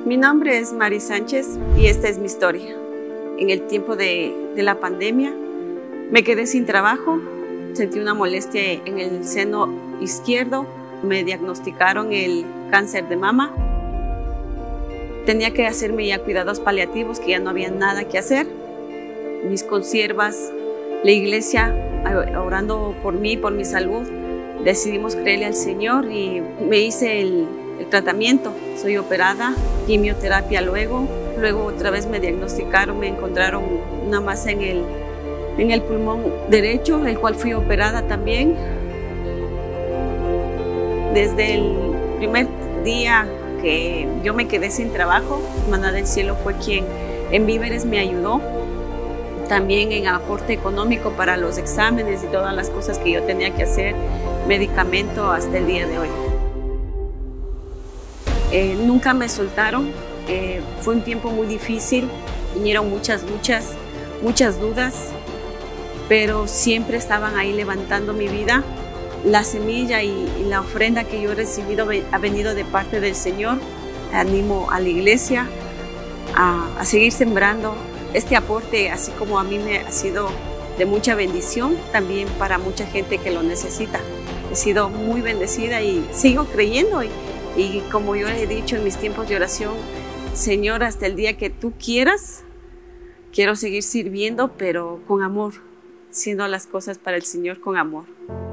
Mi nombre es Mari Sánchez y esta es mi historia. En el tiempo de la pandemia me quedé sin trabajo, sentí una molestia en el seno izquierdo, me diagnosticaron el cáncer de mama. Tenía que hacerme ya cuidados paliativos, que ya no había nada que hacer. Mis consiervas, la iglesia, orando por mí, por mi salud, decidimos creerle al Señor y me hice el tratamiento. Soy operada, quimioterapia luego otra vez me diagnosticaron, me encontraron una masa en el pulmón derecho, el cual fui operada también. Desde el primer día que yo me quedé sin trabajo, Maná del Cielo fue quien en víveres me ayudó, también en aporte económico para los exámenes y todas las cosas que yo tenía que hacer, medicamento hasta el día de hoy. Nunca me soltaron, fue un tiempo muy difícil, vinieron muchas dudas, pero siempre estaban ahí levantando mi vida. La semilla y la ofrenda que yo he recibido ha venido de parte del Señor. Animo a la iglesia a seguir sembrando este aporte, así como a mí me ha sido de mucha bendición, también para mucha gente que lo necesita. He sido muy bendecida y sigo creyendo y como yo le he dicho en mis tiempos de oración, Señor, hasta el día que tú quieras, quiero seguir sirviendo, pero con amor, haciendo las cosas para el Señor con amor.